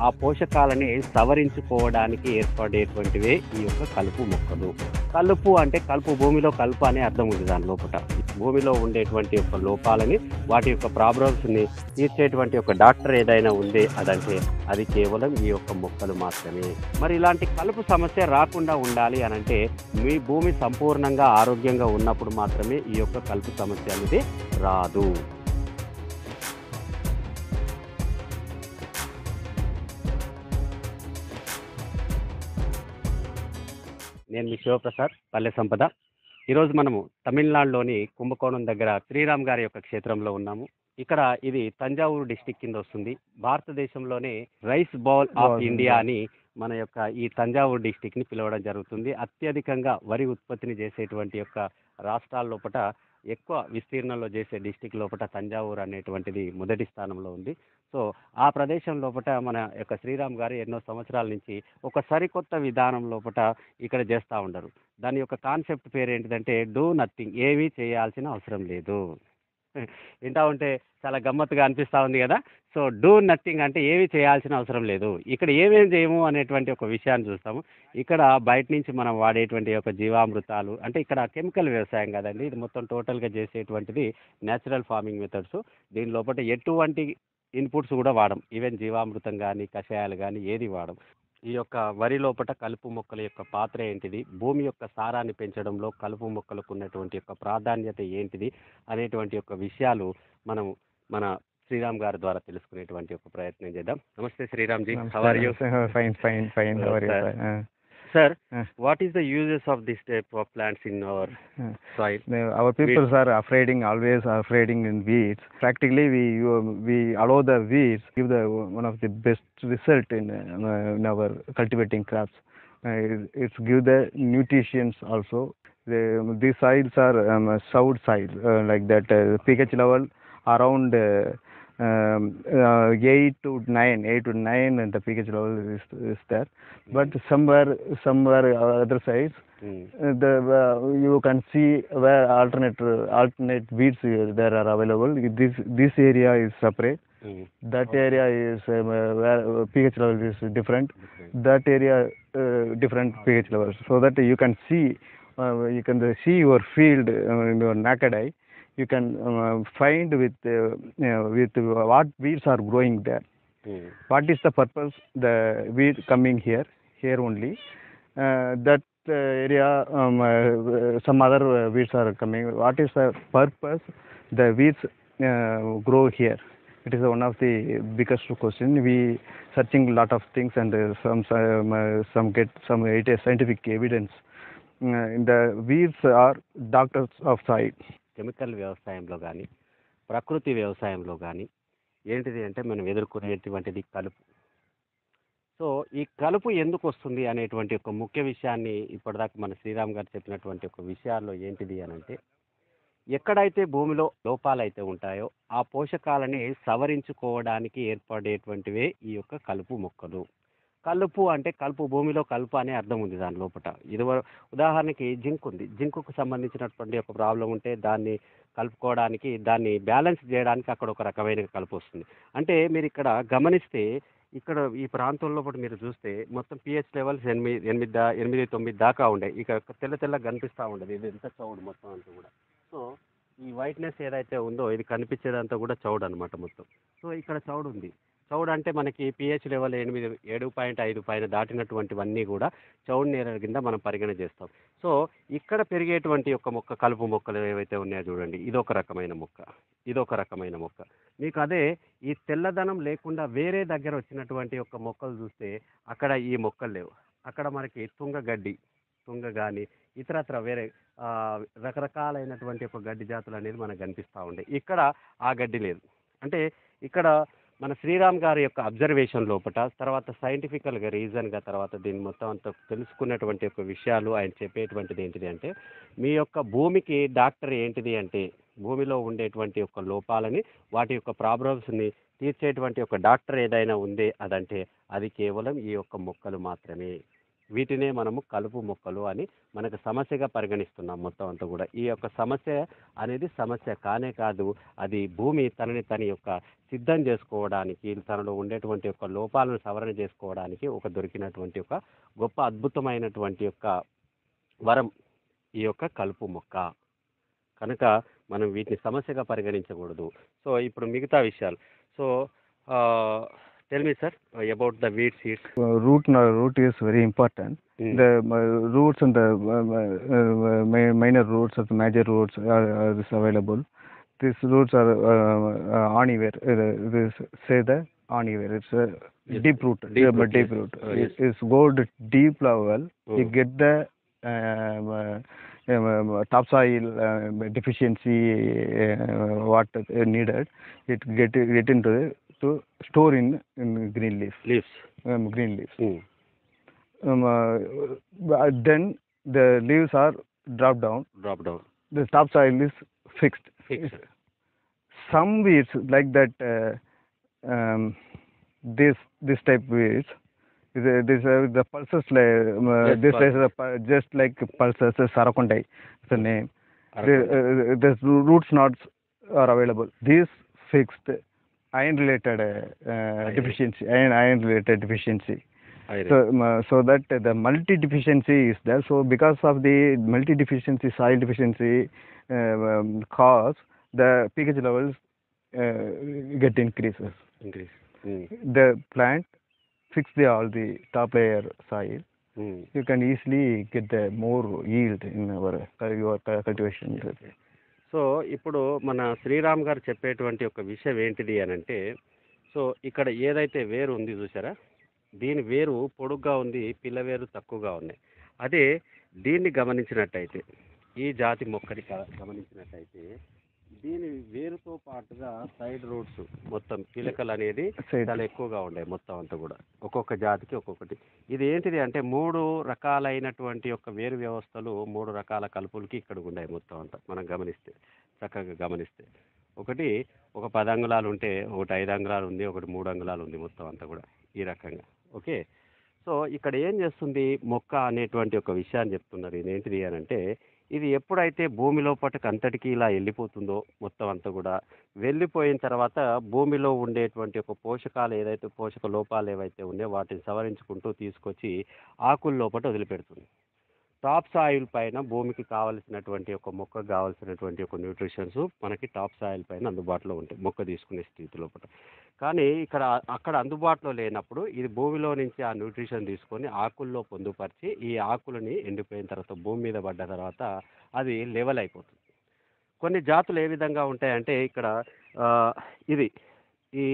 ఆ పోషకాలని సవరించుకోవడానికి ఏర్పడేటువంటివే ఈ యొక్క కలుపు మొక్కలు. కలుపు అంటే భూమిలో కలుపు అనే అర్థం ఉంది దాని లోపట. భూమిలో ఉండేటువంటి యొక్క లోపాలని, వాటి యొక్క ప్రాబ్లమ్స్‌ని తీర్చేటువంటి ఒక డాక్టర్ ఏదైనా ఉంది అదంటే అది కేవలం ఈ యొక్క మొక్కలు మాత్రమే. మరి ఇలాంటి కలుపు సమస్య రాకుండా ఉండాలి అనంటే మీ భూమి సంపూర్ణంగా ఆరోగ్యంగా ఉన్నప్పుడు మాత్రమే ఈ యొక్క కలుపు సమస్య అనేది రాదు. నేను మీ శివప్రసాద్, పల్లె సంపద. ఈరోజు మనము తమిళనాడులోని కుంభకోణం దగ్గర శ్రీరామ్ గారి యొక్క క్షేత్రంలో ఉన్నాము. ఇక్కడ ఇది తంజావూరు డిస్టిక్ కింద వస్తుంది. భారతదేశంలోనే రైస్ బౌల్ ఆఫ్ ఇండియా అని మన యొక్క ఈ తంజావూరు డిస్టిక్ని పిలవడం జరుగుతుంది. అత్యధికంగా వరి ఉత్పత్తిని చేసేటువంటి యొక్క రాష్ట్రాల లోపట, ఎక్కువ విస్తీర్ణంలో చేసే డిస్టిక్ లోపట తంజావూరు అనేటువంటిది మొదటి స్థానంలో ఉంది. సో ఆ ప్రదేశం లోపట మన యొక్క శ్రీరామ్ గారు ఎన్నో సంవత్సరాల నుంచి ఒక సరికొత్త విధానం లోపట ఇక్కడ చేస్తూ ఉండరు. దాని యొక్క కాన్సెప్ట్ పేరు ఏంటిదంటే డూ నథింగ్, ఏమీ చేయాల్సిన అవసరం లేదు. వింటా ఉంటే చాలా గమ్మత్తుగా అనిపిస్తూ ఉంది కదా. సో డూ నథింగ్ అంటే ఏమీ చేయాల్సిన అవసరం లేదు. ఇక్కడ ఏమేం చేయము అనేటువంటి ఒక విషయాన్ని చూస్తాము. ఇక్కడ బయట నుంచి మనం వాడేటువంటి ఒక జీవామృతాలు, అంటే ఇక్కడ కెమికల్ వ్యవసాయం కదండి, ఇది మొత్తం టోటల్గా చేసేటువంటిది న్యాచురల్ ఫార్మింగ్ మెథడ్స్. దీని లోపల ఎటువంటి ఇన్పుట్స్ కూడా వాడం. ఈవెన్ జీవామృతం కానీ కషాయాలు కానీ ఏది వాడం. ఈ యొక్క వరి లోపట కలుపు మొక్కల యొక్క పాత్ర ఏంటిది, భూమి యొక్క సారాన్ని పెంచడంలో కలుపు మొక్కలకు ఉన్నటువంటి యొక్క ప్రాధాన్యత ఏంటిది అనేటువంటి యొక్క విషయాలు మనం మన శ్రీరామ్ గారి ద్వారా తెలుసుకునేటువంటి ఒక ప్రయత్నం చేద్దాం. నమస్తే Sriram ji, how are you? Fine. How are you, sir? Sir, what is the uses of this type of plants in our soil? Our people are always afraid in weeds. Practically, we allow the weeds give the one of the best result in our cultivating crops. It's give the nutrients also. These soils are south soil, like that. pH level around 8 to 9, and the pH level is there. But somewhere other sides, you can see where alternate weeds there are available. This area is separate. That area is where pH level is different. That area different pH levels, so that you can see your field in your naked eye. You can find with what weeds are growing there. What is the purpose the weed coming here only? That area some other weeds are coming. What is the purpose the weeds grow here? It is one of the biggest question. We searching lot of things, and some get some scientific evidence. The weeds are doctors of soil. Chemical వ్యవసాయంలో కానీ ప్రకృతి వ్యవసాయంలో కానీ ఏంటిది అంటే మనం ఎదుర్కొనేటువంటిది కలుపు. So ఈ కలుపు ఎందుకు వస్తుంది అనేటువంటి ఒక ముఖ్య విషయాన్ని ఇప్పటిదాకా మన శ్రీరామ్ గారు చెప్పినటువంటి ఒక విషయాల్లో ఏంటిది అని అంటే, ఎక్కడైతే భూమిలో లోపాలు అయితే ఉంటాయో ఆ పోషకాలని సవరించుకోవడానికి ఏర్పడేటువంటివే ఈ యొక్క కలుపు మొక్కలు. కలుపు అంటే భూమిలో కలుపు అనే అర్థం ఉంది దాని లోపట. ఇది ఉదాహరణకి జింక్ ఉంది. జింకుకు సంబంధించినటువంటి ఒక ప్రాబ్లం ఉంటే దాన్ని కలుపుకోవడానికి, దాన్ని బ్యాలెన్స్ చేయడానికి అక్కడ ఒక రకమైన కలుపు వస్తుంది. అంటే మీరు ఇక్కడ గమనిస్తే, ఇక్కడ ఈ ప్రాంతంలో మీరు చూస్తే మొత్తం పిహెచ్ లెవెల్స్ 8, 9 దాకా ఉండే. ఇక తెల్లగా కనిపిస్తూ ఉండదు. ఇది ఎంత చౌడు మొత్తం అంతా కూడా. సో ఈ వైట్నెస్ ఏదైతే ఉందో ఇది కనిపించేదంతా కూడా చౌడు అనమాట మొత్తం. సో ఇక్కడ చౌడు ఉంది. చౌడు అంటే మనకి పిహెచ్ లెవెల్ 7.5 పైన దాటినటువంటివన్నీ కూడా చౌడు నేల కింద మనం పరిగణ చేస్తాం. సో ఇక్కడ పెరిగేటువంటి ఒక కలుపు మొక్కలు ఏవైతే ఉన్నాయో చూడండి, ఇదొక రకమైన మొక్క. మీకు అదే ఈ తెల్లదనం లేకుండా వేరే దగ్గర వచ్చినటువంటి ఒక మొక్కలు చూస్తే అక్కడ ఈ మొక్కలు లేవు. అక్కడ మనకి తుంగ కానీ ఇతరత్ర వేరే రకరకాలైనటువంటి ఒక గడ్డి జాతులు అనేది మనకు కనిపిస్తూ ఉండే. ఇక్కడ ఆ గడ్డి లేదు. అంటే ఇక్కడ మన శ్రీరామ్ గారి యొక్క అబ్జర్వేషన్ లోపట, తర్వాత సైంటిఫికల్గా రీజన్గా, తర్వాత దీన్ని మొత్తం అంతా తెలుసుకున్నటువంటి ఒక విషయాలు ఆయన చెప్పేటువంటిది ఏంటిది అంటే, మీ యొక్క భూమికి డాక్టర్ ఏంటిది అంటే, భూమిలో ఉండేటువంటి ఒక లోపాలని, వాటి యొక్క ప్రాబ్లమ్స్ని తీర్చేటువంటి ఒక డాక్టర్ ఏదైనా ఉంది అదంటే అది కేవలం ఈ యొక్క మొక్కలు మాత్రమే. వీటినే మనము కలుపు మొక్కలు అని మనకు సమస్యగా పరిగణిస్తున్నాం మొత్తం అంతా కూడా. ఈ యొక్క సమస్య అనేది సమస్య కానే కాదు, అది భూమి తనని తన యొక్క సిద్ధం చేసుకోవడానికి, తనలో ఉండేటువంటి యొక్క లోపాలను సవరణ చేసుకోవడానికి ఒక దొరికినటువంటి ఒక గొప్ప అద్భుతమైనటువంటి యొక్క వరం ఈ యొక్క కలుపు మొక్క. కనుక మనం వీటిని సమస్యగా పరిగణించకూడదు. సో ఇప్పుడు మిగతా విషయాలు. So tell me sir about the weed seeds. Root is very important. The roots and the minor roots or the major roots are is available. These roots are anywhere. This say the anywhere. It's a deep root. Deep root, Deep yes. root. Yes. It's go to deep level. You get the topsoil deficiency what needed. It get into the to store in green leaves. Green leaves. Then the leaves are drop down. The topsoil is fixed. Some weeds like that. This type weeds. The pulses Yes, this pulses. is just like pulses. Sarakundai is the name. The roots knots are available. These fixed iron related deficiency. Iron related deficiency. So that the multi deficiency is there. So because of the multi deficiency, soil deficiency cause the pH levels get increases. The plant fix all the top layer soil. You can easily get the more yield in your cultivation. సో ఇప్పుడు మన శ్రీరామ్ గారు చెప్పేటువంటి ఒక విషయం ఏంటిది అని అంటే, సో ఇక్కడ ఏదైతే వేరు ఉంది చూసారా, దీని వేరు పొడుగ్గా ఉంది, పిల్ల వేరు తక్కువగా ఉన్నాయి. అదే దీన్ని గమనించినట్టయితే, ఈ జాతి మొక్కని గమనించినట్టయితే దీని వేరుతో పాటుగా సైడ్ రూట్స్ మొత్తం పిలకలు అనేది చాలా ఎక్కువగా ఉన్నాయి మొత్తం అంతా కూడా, ఒక్కొక్క జాతికి ఒక్కొక్కటి. ఇది ఏంటిది అంటే 3 రకాలైనటువంటి యొక్క వేరు వ్యవస్థలు 3 రకాల కలుపులకి ఇక్కడ ఉన్నాయి మొత్తం అంతా మనం గమనిస్తే, చక్కగా గమనిస్తే. ఒకటి ఒక 10 అంగుళాలు ఉంటే ఒకటి 5 అంగుళాలు ఉంది, ఒకటి 3 అంగుళాలు ఉంది మొత్తం అంతా కూడా ఈ రకంగా. ఓకే, సో ఇక్కడ ఏం చేస్తుంది మొక్క అనేటువంటి ఒక విషయాన్ని చెప్తున్నారు. ఇది ఏంటిది అని అంటే, ఇది ఎప్పుడైతే భూమి లోపటికి అంతటికి ఇలా వెళ్ళిపోతుందో మొత్తం అంతా కూడా, వెళ్ళిపోయిన తర్వాత భూమిలో ఉండేటువంటి ఒక పోషకాలు ఏదైతే పోషక లోపాలు ఏవైతే ఉన్నాయో వాటిని సవరించుకుంటూ తీసుకొచ్చి ఆకుల లోపల వదిలిపెడుతుంది. టాప్ సాయిల్ పైన భూమికి కావలసినటువంటి ఒక మొక్కకు కావాల్సినటువంటి ఒక న్యూట్రిషన్స్ మనకి టాప్ సాయిల్ పైన అందుబాటులో ఉంటాయి మొక్క తీసుకునే స్థితి లోపల. కానీ అక్కడ అందుబాటులో లేనప్పుడు ఇది భూమిలో నుంచి ఆ న్యూట్రిషన్ తీసుకొని ఆకుల్లో పొందుపరిచి ఈ ఆకులని ఎండిపోయిన తర్వాత భూమి మీద పడ్డ తర్వాత అది లెవెల్ అయిపోతుంది. కొన్ని జాతులు ఏ విధంగా ఉంటాయంటే ఇక్కడ ఇది ఈ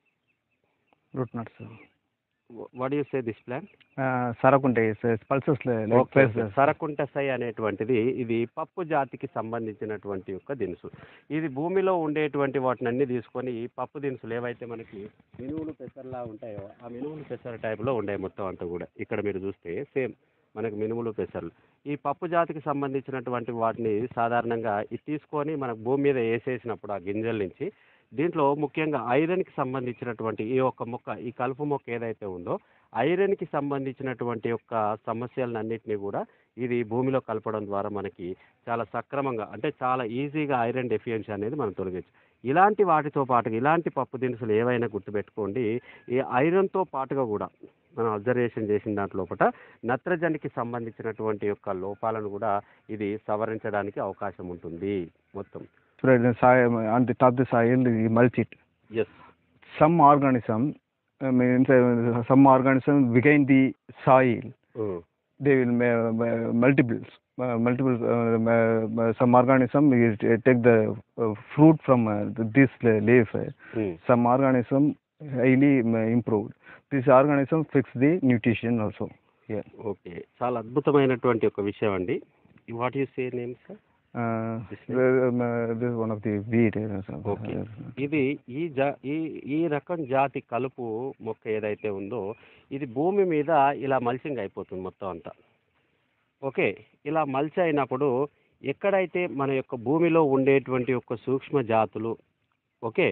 root nuts. What you say this plant? సరకుంటే పల్సెస్. సరకుంటసై అనేటువంటిది ఇది పప్పు జాతికి సంబంధించినటువంటి యొక్క దినుసు. ఇది భూమిలో ఉండేటువంటి వాటిని అన్ని తీసుకొని పప్పు దినుసులు ఏవైతే మనకి మినువులు పెసరలా ఉంటాయో ఆ మినువులు పెసర టైపులో ఉన్నాయి మొత్తం అంతా కూడా. ఇక్కడ మీరు చూస్తే సేమ్ మనకు మినుములు పెసర్లు ఈ పప్పు జాతికి సంబంధించినటువంటి వాటిని సాధారణంగా ఇది తీసుకొని మనకు భూమి మీద వేసేసినప్పుడు ఆ గింజల నుంచి దీంట్లో ముఖ్యంగా ఐరన్కి సంబంధించినటువంటి ఈ యొక్క మొక్క, ఈ కలుపు మొక్క ఏదైతే ఉందో ఐరన్కి సంబంధించినటువంటి యొక్క సమస్యలన్నింటినీ కూడా ఇది భూమిలో కలపడం ద్వారా మనకి చాలా సక్రమంగా అంటే చాలా ఈజీగా ఐరన్ డెఫిషియన్సీ అనేది మనం తొలగించు. ఇలాంటి వాటితో పాటుగా ఇలాంటి పప్పు దినుసులు ఏవైనా గుర్తుపెట్టుకోండి, ఈ ఐరన్తో పాటుగా కూడా మనం అబ్జర్వేషన్ చేసిన దాంట్లోపట నత్రజనికి సంబంధించినటువంటి యొక్క లోపాలను కూడా ఇది సవరించడానికి అవకాశం ఉంటుంది మొత్తం. Spread the soil on the top of the soil, you mulch it. Yes. Some organism, some organism behind the soil. They will multiple. Some organism will take the fruit from this leaf. Some organism highly improved. This organism fix the nutrition also. Yeah. Okay. చాలా అద్భుతమైనటువంటి ఒక విషయం అండి. What you say name sir? This is one of the weed. Okay, ఇది ఈ రకం జాతి కలుపు మొక్క ఏదైతే ఉందో ఇది భూమి మీద ఇలా మల్చింగ్ అయిపోతుంది మొత్తం అంతా. ఓకే, ఇలా మల్చి అయినప్పుడు ఎక్కడైతే మన యొక్క భూమిలో ఉండేటువంటి యొక్క సూక్ష్మ జాతులు ఓకే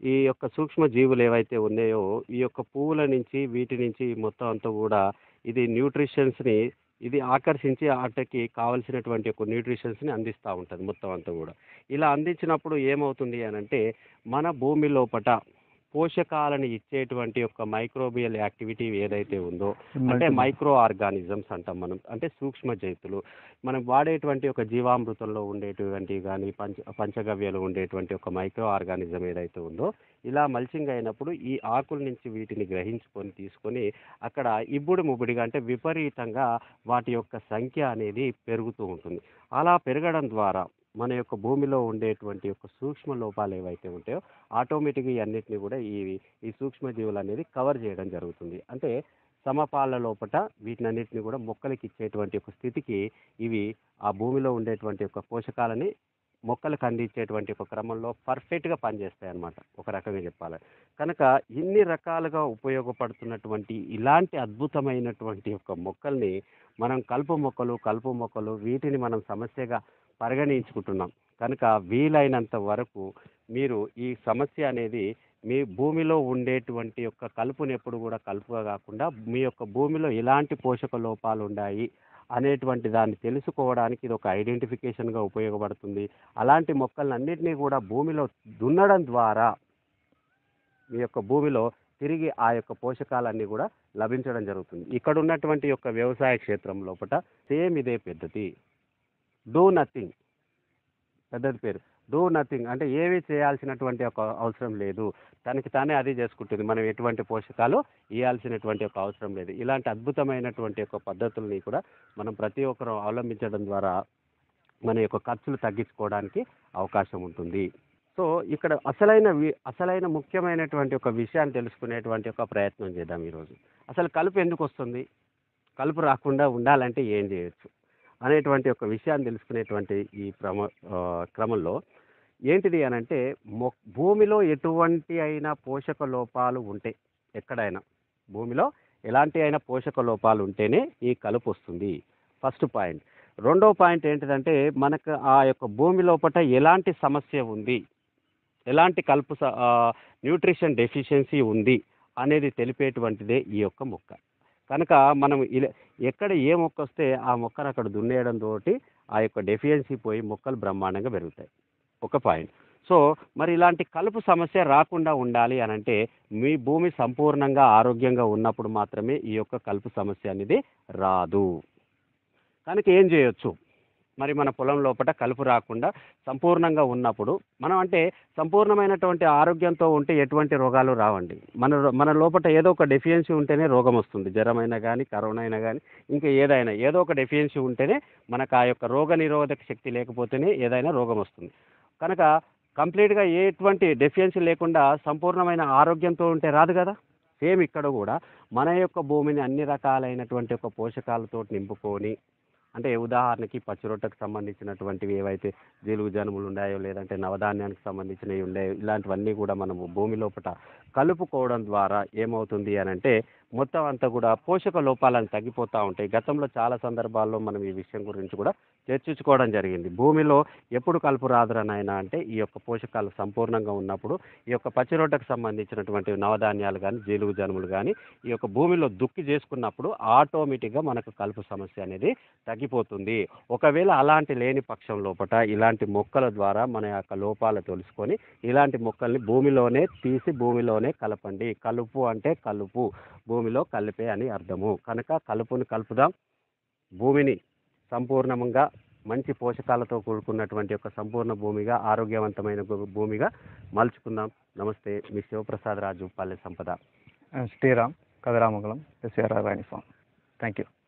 ఈ యొక్క సూక్ష్మ జీవులు ఏవైతే ఉన్నాయో ఈ యొక్క పువ్వుల నుంచి వీటి నుంచి మొత్తం అంతా కూడా ఇది న్యూట్రిషన్స్ని ఇది ఆకర్షించి వాటికి కావలసినటువంటి ఒక న్యూట్రిషన్స్ని అందిస్తూ ఉంటుంది మొత్తం అంతా కూడా. ఇలా అందించినప్పుడు ఏమవుతుంది అని అంటే మన భూమి లోపట పోషకాలను ఇచ్చేటువంటి యొక్క మైక్రోబియల్ యాక్టివిటీ ఏదైతే ఉందో అంటే మైక్రో ఆర్గానిజమ్స్ అంటాం మనం, అంటే సూక్ష్మ జంతువులు మనం వాడేటువంటి ఒక జీవామృతంలో ఉండేటువంటి కానీ పంచగవ్యలు ఉండేటువంటి ఒక మైక్రో ఆర్గానిజం ఏదైతే ఉందో ఇలా మల్చింగ్ అయినప్పుడు ఈ ఆకుల నుంచి వీటిని గ్రహించుకొని తీసుకొని అక్కడ ఇబ్బుడు ముబ్బుడిగా అంటే విపరీతంగా వాటి యొక్క సంఖ్య అనేది పెరుగుతూ ఉంటుంది. అలా పెరగడం ద్వారా మన యొక్క భూమిలో ఉండేటువంటి యొక్క సూక్ష్మ లోపాలు ఏవైతే ఉంటాయో ఆటోమేటిక్గా ఇవన్నిటిని కూడా ఈ సూక్ష్మజీవులు అనేది కవర్ చేయడం జరుగుతుంది. అంటే సమపాల లోపట వీటినన్నిటిని కూడా మొక్కలకి ఇచ్చేటువంటి ఒక స్థితికి ఇవి ఆ భూమిలో ఉండేటువంటి యొక్క పోషకాలని మొక్కలకు అందించేటువంటి ఒక క్రమంలో పర్ఫెక్ట్గా పనిచేస్తాయి అన్నమాట ఒక రకంగా చెప్పాలి. కనుక ఇన్ని రకాలుగా ఉపయోగపడుతున్నటువంటి ఇలాంటి అద్భుతమైనటువంటి యొక్క మొక్కల్ని మనం కలుపు మొక్కలు వీటిని మనం సమస్యగా పరిగణించుకుంటున్నాం. కనుక వీలైనంత వరకు మీరు ఈ సమస్య అనేది మీ భూమిలో ఉండేటువంటి యొక్క కలుపుని ఎప్పుడు కూడా కలుపుగా కాకుండా మీ యొక్క భూమిలో ఎలాంటి పోషక లోపాలు ఉన్నాయి అనేటువంటి దాన్ని తెలుసుకోవడానికి ఇది ఒక ఐడెంటిఫికేషన్గా ఉపయోగపడుతుంది. అలాంటి మొక్కలన్నింటినీ కూడా భూమిలో దున్నడం ద్వారా మీ యొక్క భూమిలో తిరిగి ఆ యొక్క పోషకాలన్నీ కూడా లభించడం జరుగుతుంది. ఇక్కడ ఉన్నటువంటి యొక్క వ్యవసాయ క్షేత్రం లోపల సేమ్ ఇదే పద్ధతి. డూ నథింగ్ పద్ధతి పేరు డూ నథింగ్ అంటే ఏమీ చేయాల్సినటువంటి ఒక అవసరం లేదు, తనకి తానే అది చేసుకుంటుంది. మనం ఎటువంటి పోషకాలు ఇవ్వాల్సినటువంటి ఒక అవసరం లేదు. ఇలాంటి అద్భుతమైనటువంటి యొక్క పద్ధతుల్ని కూడా మనం ప్రతి ఒక్కరూ అవలంబించడం ద్వారా మన యొక్క ఖర్చులు తగ్గించుకోవడానికి అవకాశం ఉంటుంది. సో ఇక్కడ అసలైన ముఖ్యమైనటువంటి ఒక విషయాన్ని తెలుసుకునేటువంటి ఒక ప్రయత్నం చేద్దాం ఈరోజు. అసలు కలుపు ఎందుకు వస్తుంది, కలుపు రాకుండా ఉండాలంటే ఏం చేయొచ్చు అనేటువంటి ఒక విషయాన్ని తెలుసుకునేటువంటి ఈ క్రమంలో ఏంటిది అని అంటే భూమిలో ఎటువంటి అయినా పోషక లోపాలు ఉంటే ఎక్కడైనా భూమిలో ఎలాంటి అయినా పోషక లోపాలు ఉంటేనే ఈ కలుపు వస్తుంది. First point. రెండో పాయింట్ ఏంటిదంటే మనకు ఆ యొక్క భూమి లోపల ఎలాంటి సమస్య ఉంది, ఎలాంటి కలుపు న్యూట్రిషన్ డెఫిషియన్సీ ఉంది అనేది తెలిపేటువంటిదే ఈ యొక్క మొక్క. కనుక మనం ఎక్కడ ఏ మొక్క వస్తే ఆ మొక్కను అక్కడ దున్నేయడం తోటి ఆ యొక్క డెఫిషియన్సీ పోయి మొక్కలు బ్రహ్మాండంగా పెరుగుతాయి. ఒక పాయింట్. సో మరి ఇలాంటి కలుపు సమస్య రాకుండా ఉండాలి అని అంటే మీ భూమి సంపూర్ణంగా ఆరోగ్యంగా ఉన్నప్పుడు మాత్రమే ఈ యొక్క కలుపు సమస్య అనేది రాదు. కనుక ఏం చేయొచ్చు మరి మన పొలం లోపల కలుపు రాకుండా సంపూర్ణంగా ఉన్నప్పుడు మనం అంటే సంపూర్ణమైనటువంటి ఆరోగ్యంతో ఉంటే ఎటువంటి రోగాలు రావండి. మన లోపల ఏదో ఒక డెఫిషియన్సీ ఉంటేనే రోగం వస్తుంది. జ్వరమైనా కానీ కరోనా అయినా కానీ ఇంకా ఏదైనా ఏదో ఒక డెఫిషియన్సీ ఉంటేనే మనకు ఆ యొక్క రోగ నిరోధక శక్తి లేకపోతేనే ఏదైనా రోగం వస్తుంది. కనుక కంప్లీట్గా ఎటువంటి డెఫిషియన్సీ లేకుండా సంపూర్ణమైన ఆరోగ్యంతో ఉంటే రాదు కదా. సేమ్ ఇక్కడ కూడా మన యొక్క భూమిని అన్ని రకాలైనటువంటి ఒక పోషకాలతో నింపుకొని అంటే ఉదాహరణకి పచ్చి రొట్టెకు సంబంధించినటువంటివి ఏవైతే జీలుగు జనుములు ఉన్నాయో లేదంటే నవధాన్యానికి సంబంధించినవి ఉన్నాయో ఇలాంటివన్నీ కూడా మనము భూమి లోపల కలుపుకోవడం ద్వారా ఏమవుతుంది అని అంటే మొత్తం అంతా కూడా పోషక లోపాలను తగ్గిపోతూ ఉంటాయి. గతంలో చాలా సందర్భాల్లో మనం ఈ విషయం గురించి కూడా చర్చించుకోవడం జరిగింది. భూమిలో ఎప్పుడు కలుపు రాదురనైనా అంటే ఈ యొక్క పోషకాలు సంపూర్ణంగా ఉన్నప్పుడు ఈ యొక్క పచ్చి రొట్టెకు సంబంధించినటువంటి నవధాన్యాలు కానీ జీలుగు జనుములు కానీ ఈ యొక్క భూమిలో దుక్కి చేసుకున్నప్పుడు ఆటోమేటిక్గా మనకు కలుపు సమస్య అనేది తగ్గిపోతుంది. ఒకవేళ అలాంటి లేని పక్షం లోపల ఇలాంటి మొక్కల ద్వారా మన యొక్క లోపాలు తెలుసుకొని ఇలాంటి మొక్కల్ని భూమిలోనే తీసి భూమిలోనే కలపండి. కలుపు అంటే కలుపు, భూమిలో కలిపే అని అర్థము. కనుక కలుపుని కలుపుదాం, భూమిని సంపూర్ణంగా మంచి పోషకాలతో కూడుకున్నటువంటి ఒక సంపూర్ణ భూమిగా ఆరోగ్యవంతమైన భూమిగా మలుచుకుందాం. నమస్తే. మీ శివప్రసాద్ రాజు, పల్లె సంపద. Sriram, కదరామగలం, SRR Rani Farm. Thank you.